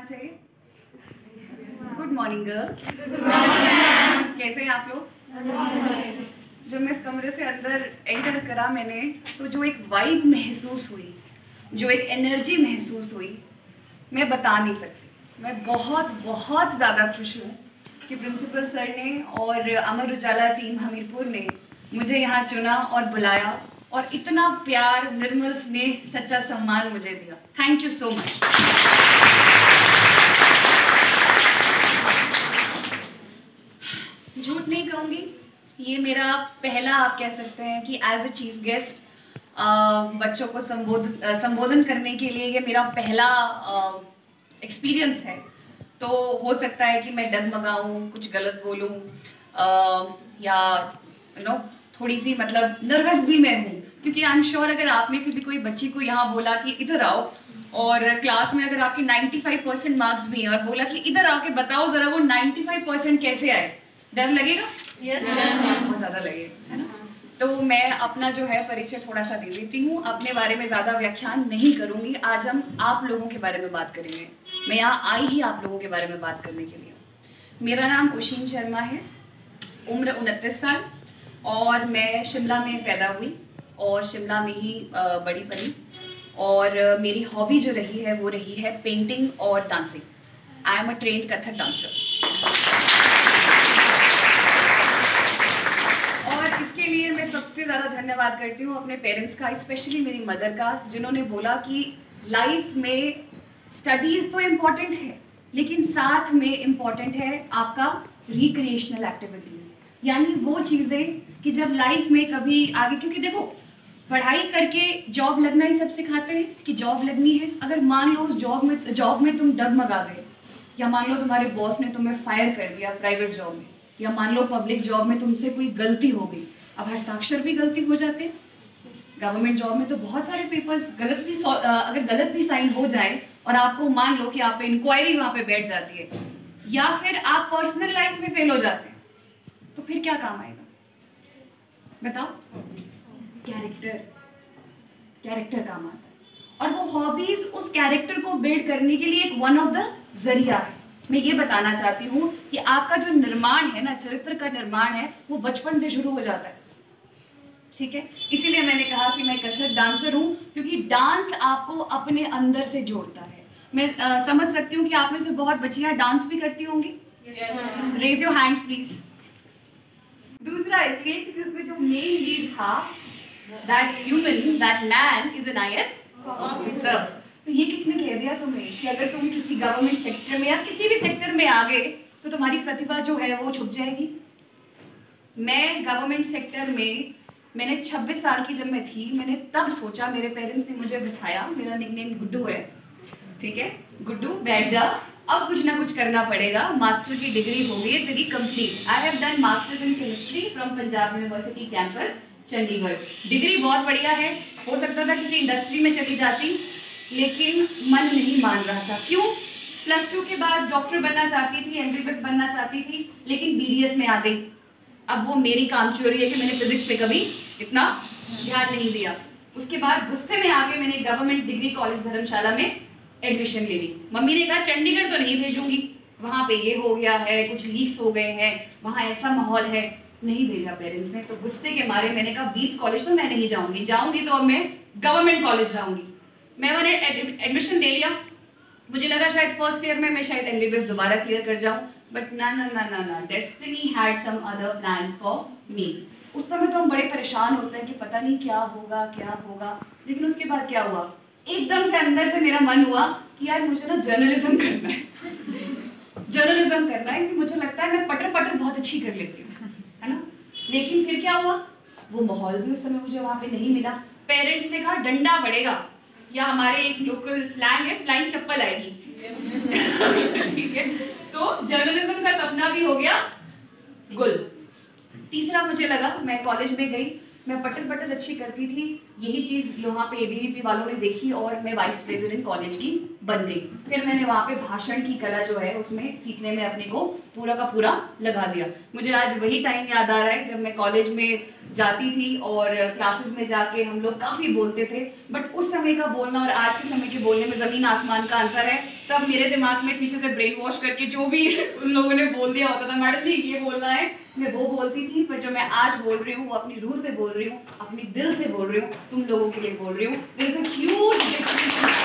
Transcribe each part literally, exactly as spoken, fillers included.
चाहिए? Good morning girls. कैसे हैं आप लोग? जब मैं इस कमरे से अंदर एंटर करा मैंने, तो जो एक वाइब महसूस हुई, जो एक एनर्जी महसूस हुई, मैं बता नहीं सकती। मैं बहुत बहुत ज़्यादा खुश हूँ कि प्रिंसिपल सर ने और अमर उजाला टीम हमीरपुर ने मुझे यहाँ चुना और बुलाया और इतना प्यार, निर्मल स्नेह, सच्चा सम्मान मुझे दिया। Thank you so much. झूठ नहीं कहूँगी, ये मेरा पहला, आप कह सकते हैं कि एज अ चीफ गेस्ट बच्चों को संबोधन संबोधन करने के लिए ये मेरा पहला एक्सपीरियंस है। तो हो सकता है कि मैं डगमगाऊँ, कुछ गलत बोलूँ, या यू नो थोड़ी सी मतलब नर्वस भी मैं हूँ, क्योंकि आई एम श्योर अगर आप में से भी कोई बच्ची को यहाँ बोला कि इधर आओ, और क्लास में अगर आपके पचानवे परसेंट मार्क्स भी हैं और बोला कि इधर आके बताओ ज़रा वो पचानवे परसेंट कैसे आए, डर लगेगा? यस, बहुत ज़्यादा लगेगा, है ना? तो मैं अपना जो है परिचय थोड़ा सा दे देती हूँ, अपने बारे में ज़्यादा व्याख्यान नहीं करूँगी। आज हम आप लोगों के बारे में बात करेंगे। मैं यहाँ आई ही आप लोगों के बारे में बात करने के लिए। मेरा नाम उशीन शर्मा है, उम्र उनतीस साल, और मैं शिमला में पैदा हुई और शिमला में ही बड़ी बनी। और मेरी हॉबी जो रही है वो रही है पेंटिंग और dancing. I am a trained Kathak dancer. और इसके लिए मैं सबसे ज़्यादा धन्यवाद करती हूँ अपने पेरेंट्स का, स्पेशली मेरी मदर का, जिन्होंने बोला कि लाइफ में स्टडीज़ तो इम्पॉर्टेंट है, लेकिन साथ में इम्पॉर्टेंट है आपका रिक्रिएशनल एक्टिविटीज़, यानी वो चीज़ें कि जब लाइफ में कभी आगे, क्योंकि देखो पढ़ाई करके जॉब लगना ही सब सिखाते हैं कि जॉब लगनी है। अगर मान लो उस जॉब में जॉब में तुम डगमगा गए, या मान लो तुम्हारे बॉस ने तुम्हें फायर कर दिया प्राइवेट जॉब में, या मान लो पब्लिक जॉब में तुमसे कोई गलती हो गई, अब हस्ताक्षर भी गलती हो जाते हैं। गवर्नमेंट जॉब में तो बहुत सारे पेपर्स गलत भी, अगर गलत भी साइन हो जाए और आपको मान लो कि आप पे इंक्वायरी वहाँ पे बैठ जाती है, या फिर आप पर्सनल लाइफ में फेल हो जाते हैं, तो फिर क्या काम आएगा बताओ? कैरेक्टर कैरेक्टर काम आता है, और वो हॉबीज उस कैरेक्टर को बिल्ड करने के लिए एक वन ऑफ द जरिया है। मैं ये बताना चाहती हूँ कि आपका जो निर्माण है ना, चरित्र का निर्माण है, वो बचपन से शुरू हो जाता है, ठीक है? इसीलिए मैंने कहा कि मैं कथक डांसर हूँ, क्योंकि डांस आपको अपने अंदर से जोड़ता है। मैं आ, समझ सकती हूँ कि आप में से बहुत बच्चियाँ डांस भी करती होंगी। Raise your hands please. दूसरा इसलिए क्योंकि उसमें जो मेन लीड था, that human, that man is an I A S officer. तो ये किसने कह दिया तुम्हें कि अगर तुम किसी गवर्नमेंट सेक्टर में या किसी भी सेक्टर में आ गए तो तुम्हारी प्रतिभा जो है वो छुप जाएगी? मैं गवर्नमेंट सेक्टर में, मैंने छब्बीस साल की जब मैं थी, मैंने तब सोचा, मेरे पेरेंट्स ने मुझे बिठाया, मेरा निकनेम गुड्डू है, ठीक है, गुड्डू बैठ जा, अब कुछ ना कुछ करना पड़ेगा, मास्टर की डिग्री हो गई तेरी complete. I have done masters in chemistry from Punjab university campus Chandigarh. Degree बहुत बढ़िया है, हो सकता था किसी इंडस्ट्री में चली जाती, लेकिन मन नहीं मान रहा था। क्यों? प्लस टू के बाद डॉक्टर बनना चाहती थी, एम बी बी एस बनना चाहती थी, लेकिन बी डी एस में आ गई। अब वो मेरी कामचोरी है कि मैंने फिजिक्स पे कभी इतना ध्यान नहीं दिया। उसके बाद गुस्से में आके मैंने गवर्नमेंट डिग्री कॉलेज धर्मशाला में एडमिशन ले ली। मम्मी ने कहा चंडीगढ़ तो नहीं भेजूंगी, वहाँ पे ये हो गया है, कुछ लीक्स हो गए हैं, वहाँ ऐसा माहौल है, नहीं भेजा पेरेंट्स ने। तो गुस्से के मारे मैंने कहा बीस कॉलेज तो मैं नहीं जाऊंगी, जाऊंगी तो अब मैं गवर्नमेंट कॉलेज जाऊंगी। मैं मैंने एडमिशन ले लिया, मुझे लगा शायद फर्स्ट ईयर में मैं शायद एम बी बी एस दोबारा क्लियर कर जाऊँ, बट ना ना ना ना ना, destiny had some other plans for me. उस समय तो हम बड़े परेशान होते हैं कि पता नहीं क्या होगा क्या होगा, लेकिन उसके बाद क्या हुआ, एकदम से अंदर से मेरा मन हुआ कि यार मुझे ना जर्नलिज्म करना है जर्नलिज्म करना है, क्योंकि मुझे लगता है मैं पटर पटर बहुत अच्छी कर लेती हूँ, है ना? लेकिन फिर क्या हुआ, वो माहौल भी उस समय मुझे वहाँ पे नहीं मिला। पेरेंट्स ने कहा डंडा पड़ेगा, या हमारे एक लोकल स्लैंग है फ्लाइंग चप्पल आएगी ठीक है, तो जर्नलिज्म का सपना भी हो गया गुल। तीसरा मुझे लगा, मैं कॉलेज में गई, मैं पटर पटर अच्छी करती थी, यही चीज़ यहाँ पे ए बी वी पी वालों ने देखी और मैं वाइस प्रेसिडेंट कॉलेज की बन गई। फिर मैंने वहाँ पे भाषण की कला जो है उसमें सीखने में अपने को पूरा का पूरा लगा दिया। मुझे आज वही टाइम याद आ रहा है जब मैं कॉलेज में जाती थी और क्लासेस में जाके हम लोग काफ़ी बोलते थे, बट उस समय का बोलना और आज के समय के बोलने में ज़मीन आसमान का अंतर है। तब मेरे दिमाग में पीछे से ब्रेन वॉश करके जो भी उन लोगों ने बोल दिया होता था, मैडम जी ये बोलना है, मैं वो बोलती थी। पर जो मैं आज बोल रही हूँ वो अपनी रूह से बोल रही हूँ, अपनी दिल से बोल रही हूँ, तुम लोगों के लिए बोल रही हूँ। दिल से ह्यूज डिफरेंस।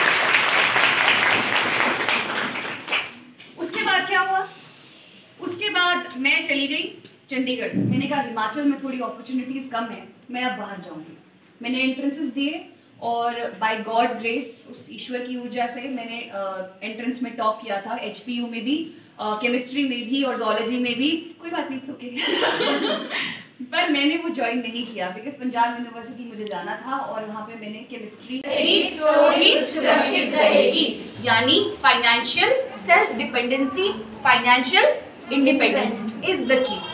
उसके बाद क्या हुआ? उसके बाद मैं चली गई चंडीगढ़। मैंने कहा हिमाचल में थोड़ी अपॉर्चुनिटीज़ कम है, मैं अब बाहर जाऊंगी। मैंने एंट्रेंसेस दिए और बाय गॉड्स ग्रेस, उस ईश्वर की ऊर्जा से मैंने एंट्रेंस में टॉप किया था, एचपीयू में भी, केमिस्ट्री uh, में भी और जोलॉजी में भी। कोई बात नहीं, ओके। पर मैंने वो ज्वाइन नहीं किया बिकॉज पंजाब यूनिवर्सिटी मुझे जाना था और वहाँ पे मैंने केमिस्ट्री तो ही सुरक्षित रहेगी, यानी financial self dependency, financial independence is the key.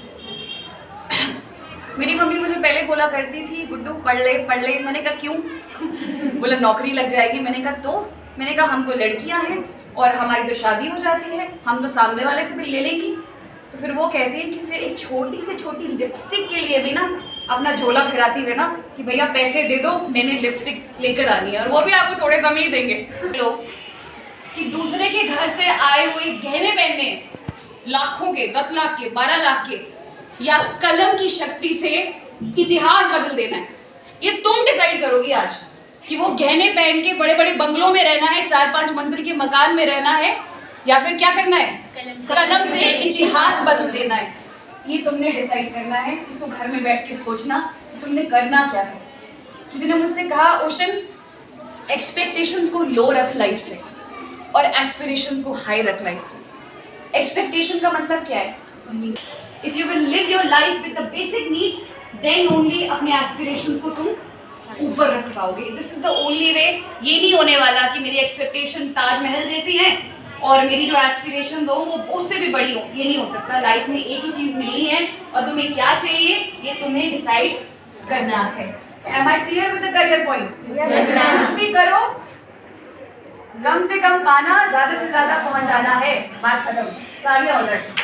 मेरी मम्मी मुझे पहले बोला करती थी गुड्डू पढ़ ले पढ़ ले। मैंने कहा क्यों? बोला नौकरी लग जाएगी। मैंने कहा तो? मैंने कहा हम तो लड़कियां हैं और हमारी तो शादी हो जाती है, हम तो सामने वाले से भी ले लेंगी। तो फिर वो कहते हैं कि फिर एक छोटी से छोटी लिपस्टिक के लिए भी ना अपना झोला फिराती हुए ना कि भैया पैसे दे दो, मैंने लिपस्टिक लेकर आनी है, और वो भी आपको थोड़े समय ही देंगे। लोग कि दूसरे के घर से आए हुए गहने पहनने, लाखों के, दस लाख के, बारह लाख के, या कलम की शक्ति से इतिहास बदल देना है, ये तुम डिसाइड करोगी आज कि वो गहने पहन के बड़े बड़े बंगलों में रहना है, चार पांच मंजिल के मकान में रहना है, या फिर क्या करना है, कलम से इतिहास बदल देना है। ये तुमने डिसाइड करना है। इसको घर में बैठ के सोचना तुमने करना क्या है। किसी ने मुझसे कहा ओशन, एक्सपेक्टेशंस को लो रख लाइफ से और एस्पिरेशंस को हाई रख लाइफ से। एक्सपेक्टेशन का मतलब क्या है? If you will live your life with the basic needs, then only अपने एस्पिरेशन को तुम ऊपर रख पाओगे। This is the only way. ये नहीं होने वाला कि मेरी एक्सपेक्टेशन ताजमहल जैसी है और मेरी जो एस्पिरेशन हो वो उससे भी बड़ी हो, ये नहीं हो सकता। लाइफ में एक ही चीज मिली है और तुम्हें क्या चाहिए ये तुम्हें डिसाइड करना है। Am I clear with the career point? Yes, कुछ भी करो, कम से कम पाना, ज्यादा से ज्यादा पहुंच जाना है। बात खत्म, सारियां हो जाए।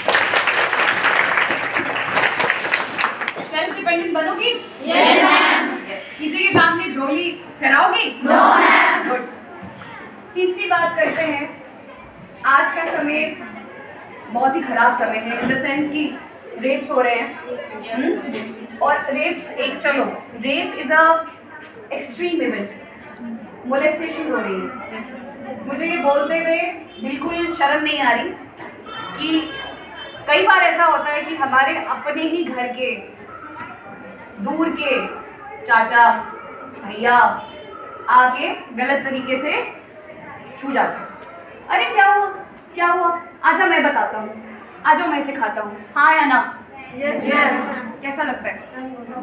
सेल्फ डिपेंडेंट बनोगी? Yes ma'am. किसी के सामने झोली फहराओगी? No ma'am. गुड। तीसरी बात करते हैं, आज का समय बहुत ही खराब समय है इन द सेंस कि रेप्स हो रहे हैं। और रेप्स एक, चलो rape is a extreme event, molestation हो रही है। मुझे ये बोलते हुए बिल्कुल शर्म नहीं आ रही कि कई बार ऐसा होता है कि हमारे अपने ही घर के दूर के चाचा भैया आके गलत तरीके से छू जाते हैं। अरे क्या हुआ क्या हुआ, आजा मैं बताता हूँ, आजा मैं सिखाता हूँ, हाँ या ना? Yes yes. कैसा लगता है?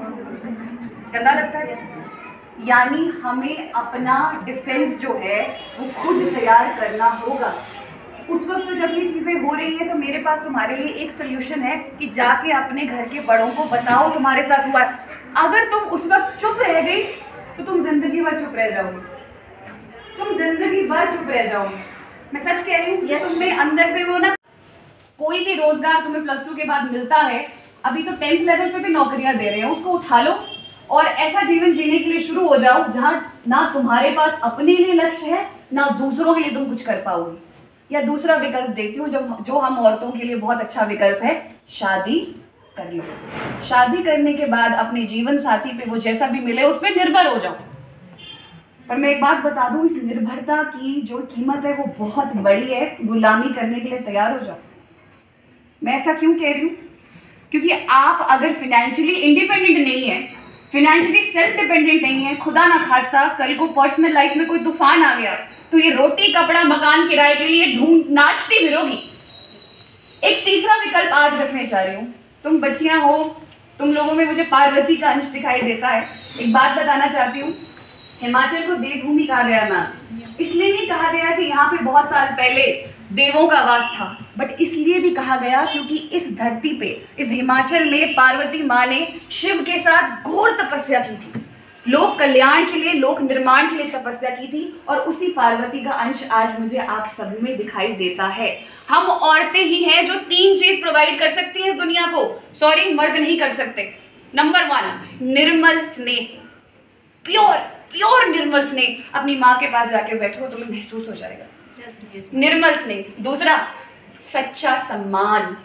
गंदा लगता है। यानी हमें अपना डिफेंस जो है वो खुद तैयार करना होगा। उस वक्त तो जब ये चीज़ें हो रही हैं तो मेरे पास तुम्हारे लिए एक सोल्यूशन है कि जाके अपने घर के बड़ों को बताओ तुम्हारे साथ हुआ है। अगर तुम उस वक्त चुप रह गई तो तुम जिंदगी भर चुप रह जाओगे, तुम जिंदगी भर चुप रह जाओगे। मैं सच कह रही हूँ। ये तुम्हें अंदर से वो ना, कोई भी रोजगार तुम्हें प्लस टू के बाद मिलता है, अभी तो टेंथ लेवल पे भी नौकरियां दे रहे हैं, उसको उठा लो और ऐसा जीवन जीने के लिए शुरू हो जाओ जहाँ ना तुम्हारे पास अपने लिए लक्ष्य है ना दूसरों के लिए तुम कुछ कर पाओगे। या दूसरा विकल्प देखती हूँ जो जो हम औरतों के लिए बहुत अच्छा विकल्प है, शादी कर लो। शादी करने के बाद अपने जीवन साथी पे वो जैसा भी मिले उस पर निर्भर हो जाओ। पर मैं एक बात बता दूं, इस निर्भरता की जो कीमत है वो बहुत बड़ी है। गुलामी करने के लिए तैयार हो जाओ। मैं ऐसा क्यों कह रही हूँ? क्योंकि आप अगर फिनेंशियली इंडिपेंडेंट नहीं है, फिनेंशियली सेल्फ डिपेंडेंट नहीं है, खुदा ना खास्ता कल को पर्सनल लाइफ में कोई तूफान आ गया तो ये रोटी कपड़ा मकान किराए के लिए ढूंढ नाचती फिरोगी। एक तीसरा विकल्प आज रखने चाह रही हूँ। तुम बच्चियां हो, तुम लोगों में मुझे पार्वती का अंश दिखाई देता है। एक बात बताना चाहती हूँ, हिमाचल को देवभूमि कहा गया ना, इसलिए नहीं कहा गया कि यहाँ पे बहुत साल पहले देवों का वास था, बट इसलिए भी कहा गया क्योंकि इस धरती पे, इस हिमाचल में पार्वती माँ ने शिव के साथ घोर तपस्या की थी। लोक कल्याण के लिए, लोक निर्माण के लिए तपस्या की थी और उसी पार्वती का अंश आज मुझे आप सब में दिखाई देता है। हम औरतें ही हैं जो तीन चीज प्रोवाइड कर सकती हैं इस दुनिया को। सॉरी, मर्द नहीं कर सकते। नंबर वन, निर्मल स्नेह, प्योर प्योर निर्मल स्नेह। अपनी माँ के पास जाके बैठो, तुम्हें महसूस हो जाएगा निर्मल स्नेह। दूसरा, सच्चा सम्मान।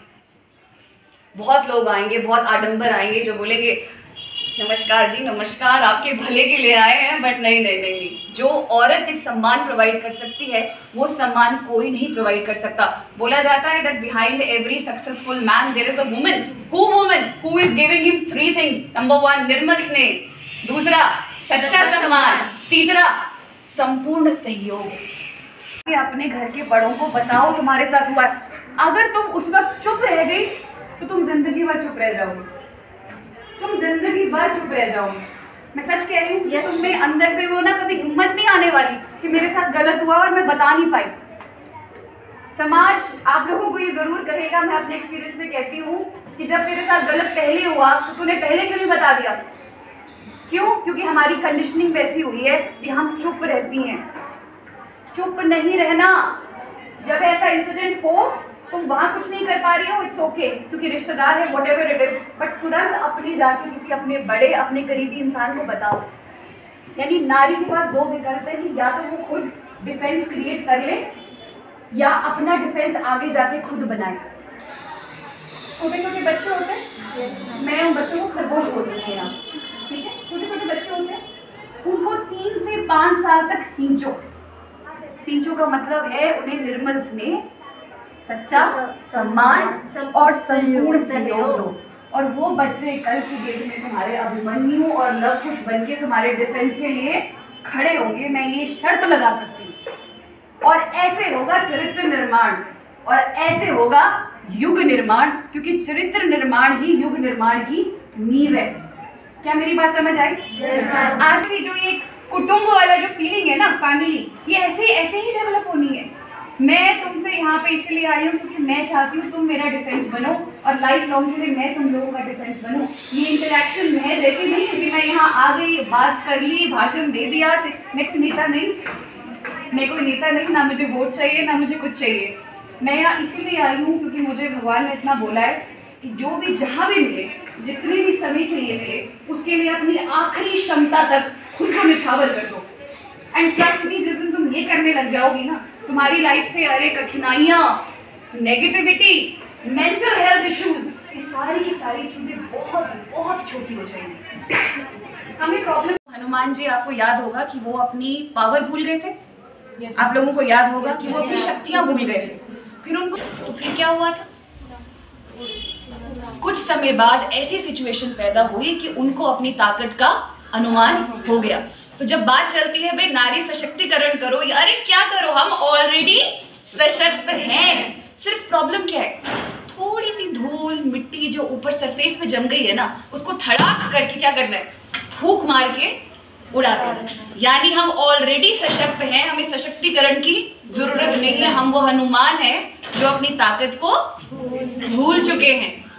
बहुत लोग आएंगे, बहुत आडंबर आएंगे जो बोलेंगे नमस्कार जी नमस्कार, आपके भले के लिए आए हैं, बट नहीं नहीं नहीं नहीं, जो औरत एक सम्मान प्रोवाइड कर सकती है वो सम्मान कोई नहीं प्रोवाइड कर सकता। बोला जाता है that behind every successful man there is a woman, who woman who is giving him three things. Number one, निर्मल स्नेह, दूसरा सच्चा सम्मान, तीसरा संपूर्ण सहयोग। अपने घर के बड़ों को बताओ तुम्हारे साथ हुआ। अगर तुम उस वक्त चुप रह गई तो तुम जिंदगी भर चुप रह जाओगे, तुम जिंदगी भर चुप रह जाओगे। मैं सच कह रही हूँ, ये तुम में अंदर से वो ना कभी हिम्मत नहीं आने वाली कि मेरे साथ गलत हुआ और मैं बता नहीं पाई। समाज आप लोगों को ये जरूर कहेगा, मैं अपने एक्सपीरियंस से कहती हूँ कि जब तेरे साथ गलत पहले हुआ तो तूने पहले क्यों नहीं बता दिया? क्यों? क्योंकि हमारी कंडीशनिंग वैसी हुई है कि हम चुप रहती हैं। चुप नहीं रहना। जब ऐसा इंसिडेंट हो तुम वहां कुछ नहीं कर पा रही हो, इट्स ओके, क्योंकि रिश्तेदार है, whatever it is, but तुरंत अपनी जाके किसी अपने बड़े अपने करीबी इंसान को बताओ। यानी नारी के पास दो विकल्प है कि या तो वो खुद डिफेंस क्रिएट कर ले या अपना डिफेंस आगे जाके खुद बनाए। छोटे छोटे बच्चे होते हैं, मैं उन बच्चों को खरगोश बोलती हूँ यहाँ, ठीक है, छोटे छोटे बच्चे होते हैं, उनको तीन से पाँच साल तक सींचो। सींचो का मतलब है उन्हें निर्मल स्नेह, सच्चा सम्मान और संपूर्ण सहयोग दो, और वो बच्चे कल की डेट में तुम्हारे अभिमन्यु और लव कुश बन के तुम्हारे डिफेंस के लिए खड़े होंगे, मैं ये शर्त लगा सकती हूँ। और ऐसे होगा चरित्र निर्माण, और ऐसे होगा युग निर्माण, क्योंकि चरित्र निर्माण ही युग निर्माण की नींव है। क्या मेरी बात समझ आई? आज की जो ये कुटुंब वाला जो फीलिंग है ना, फैमिली, ये ऐसे ऐसे ही डेवलप होनी है। मैं तुमसे यहाँ पे इसलिए आई हूँ क्योंकि मैं चाहती हूँ तुम मेरा डिफेंस बनो और लाइफ लॉन्ग के लिए मैं तुम लोगों का डिफेंस बनूँ। ये इंटरेक्शन है जैसे नहीं है कि मैं यहाँ आ गई, बात कर ली, भाषण दे दिया, मैं कोई नेता नहीं, मैं कोई नेता नहीं, ना मुझे वोट चाहिए ना मुझे कुछ चाहिए। मैं यहाँ इसीलिए आई हूँ क्योंकि मुझे भगवान ने इतना बोला है कि जो भी जहाँ भी मिले, जितने भी समय के लिए मिले, उसके लिए अपनी आखिरी क्षमता तक खुद को निछावर कर दो। एंड ट्रस्ट मी, जिस दिन तुम ये करने लग जाओगी ना, तुम्हारी लाइफ से अरे कठिनाइयाँ, नेगेटिविटी, मेंटल हेल्थ इश्यूज, ये सारी की सारी चीजें बहुत बहुत छोटी हो जाएंगी। हमें प्रॉब्लम, हनुमान जी आपको याद होगा कि वो अपनी पावर भूल गए थे, yes, आप लोगों को याद होगा कि वो अपनी शक्तियाँ भूल गए थे। फिर उनको तो फिर क्या हुआ था? कुछ समय बाद ऐसी सिचुएशन पैदा हुई कि उनको अपनी ताकत का अनुमान हो गया। तो जब बात चलती है भाई नारी सशक्तिकरण करो, या अरे क्या करो, हम ऑलरेडी सशक्त हैं। सिर्फ प्रॉब्लम क्या है, थोड़ी सी धूल मिट्टी जो ऊपर सरफेस पे जम गई है ना, उसको धड़ाक करके क्या करना है, फूंक मार के उड़ा देना। यानी हम ऑलरेडी सशक्त हैं, हमें सशक्तिकरण की जरूरत नहीं है। हम वो हनुमान हैं जो अपनी ताकत को भूल चुके हैं।